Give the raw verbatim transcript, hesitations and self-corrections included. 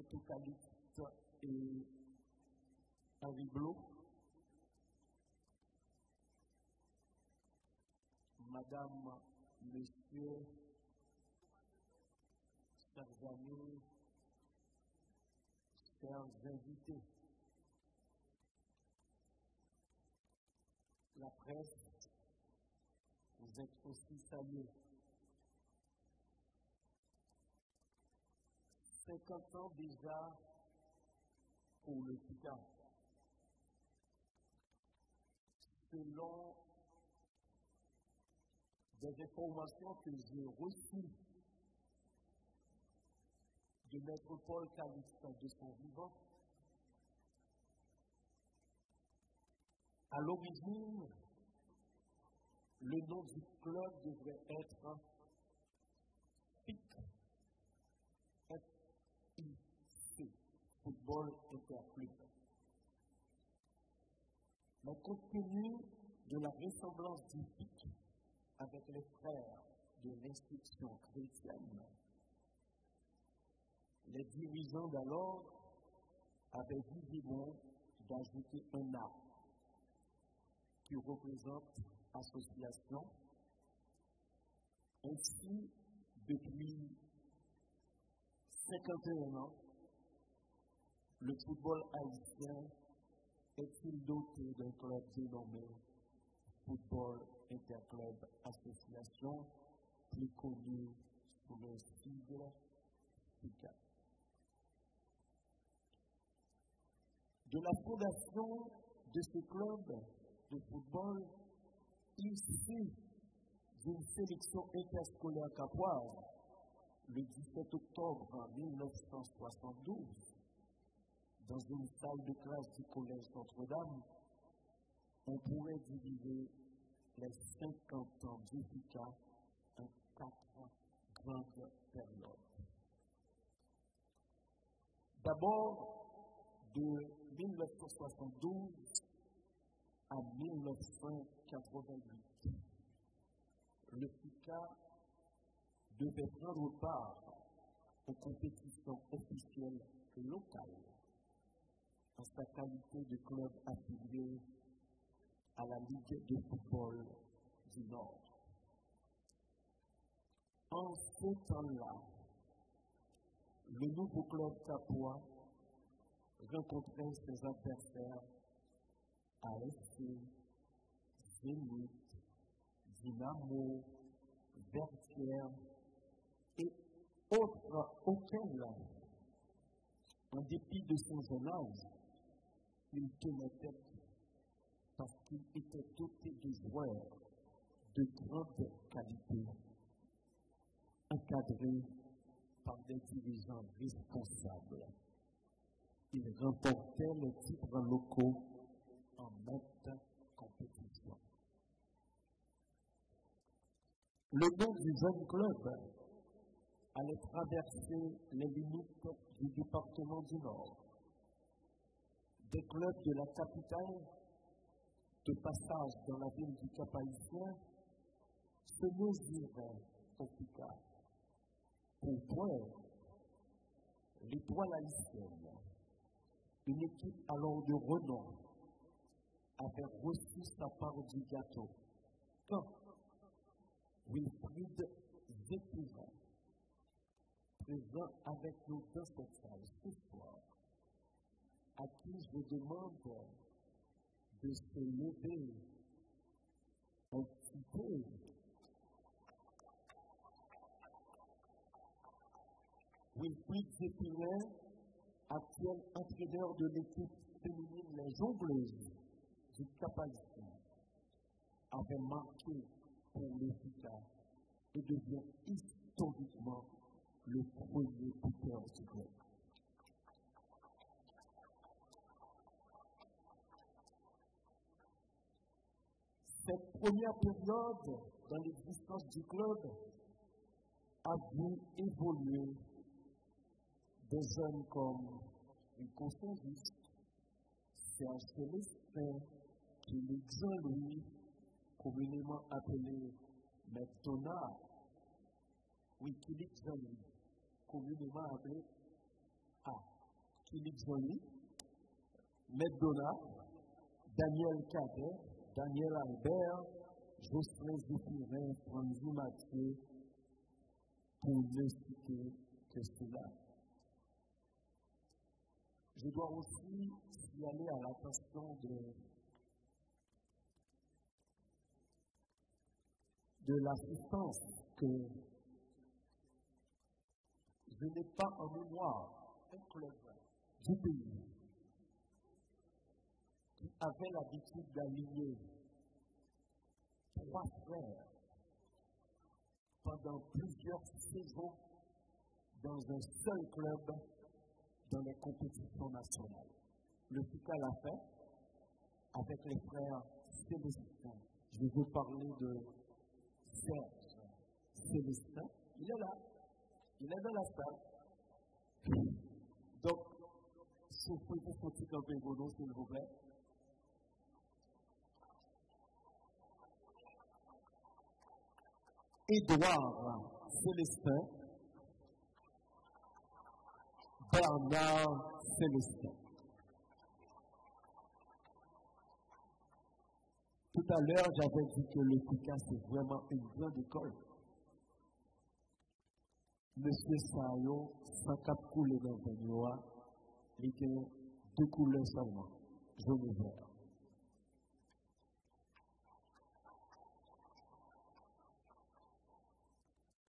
Eucalypte et Henri Blot, Madame, Monsieur, chers amis, chers invités, la presse, vous êtes aussi salués. cinquante ans déjà pour le Pika. Selon des informations que j'ai reçues de Maître Paul Calixte de son vivant, à l'origine, le nom du club devrait être F I C, F I C, Football Interclub. Mais compte tenu de la ressemblance du F I C avec les frères de l'institution chrétienne, les dirigeants d'alors avaient jugé bon d'ajouter un A qui représente association. Ainsi, depuis cinquante et un ans, le football haïtien est-il doté d'un club dénommé Football Interclub Association, plus connu sous le sigle F I C A. De la fondation de ce club de football, issu d'une sélection interscolaire capoise, le dix-sept octobre mille neuf cent soixante-douze, dans une salle de classe du collège Notre-Dame, on pourrait diviser les cinquante ans du F I C A en quatre grandes périodes. D'abord, de mille neuf cent soixante-douze à mille neuf cent quatre-vingt-huit, le F I C A devait prendre part aux compétitions officielles locales en sa qualité de club affilié à la Ligue de football du Nord. En ce temps-là, le nouveau club capois rencontrait ses adversaires A S C, Zénith, Dynamo, Vertières et autres auxquels, en dépit de son jeune âge, il tenait tête parce qu'il était doté de joueurs de grande qualité, encadrés par des dirigeants responsables. Il remportait les titres locaux en maintes compétitions. Le nom du jeune club allait traverser les limites du département du Nord. Des clubs de la capitale, de passage dans la ville du Cap-Haïtien, se mesuraient au F I C A. Pour preuve, l'Étoile haïtienne, une équipe alors de renom, avait reçu sa part du gâteau quand Wilfried Zéphirin, présent avec nous dans cette salle ce soir, à qui je demande de se lever un petit peu. Wilfried Zéphirin, actuel entraîneur de l'équipe féminine Les Jongleuses du Cap-Haïtien, avait marqué pour le F I C A et devient historiquement le premier buteur du club. Cette première période dans l'existence du club a vu évoluer des jeunes comme Rico Saint-Just, Serge Célestin, Philippe Jean-Louis, communément appelé McDonald, oui, Philippe Jean-Louis, communément appelé A. Philippe Joly, Maître Donat, Daniel Cadet, Daniel Albert, Jocelyn Zéphirin, Franzi Mathieu, pour ne citer que cela. Je dois aussi signaler à l'attention de, de l'assistance que je n'ai pas en mémoire un club du pays qui avait l'habitude d'aligner trois frères pendant plusieurs saisons dans un seul club dans les compétitions nationales. Le F I C A l'a fait avec les frères Célestin. Je veux parler de Serge Célestin. Il est là. Il est dans la salle. Donc, si vous pouvez vous sentir un peu vos noms, s'il vous plaît. Édouard Célestin, Bernard Célestin. Tout à l'heure, j'avais dit que le F I C A, c'est vraiment une grande école. Monsieur Sayo, sans cap couler dans le noir, il y a deux couleurs seulement, jaune et vert.